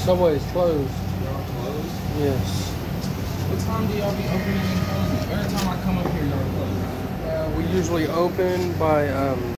Subway is closed. Y'all closed? Yes. What time do y'all be opening and closing? Every time I come up here, y'all close. We usually open by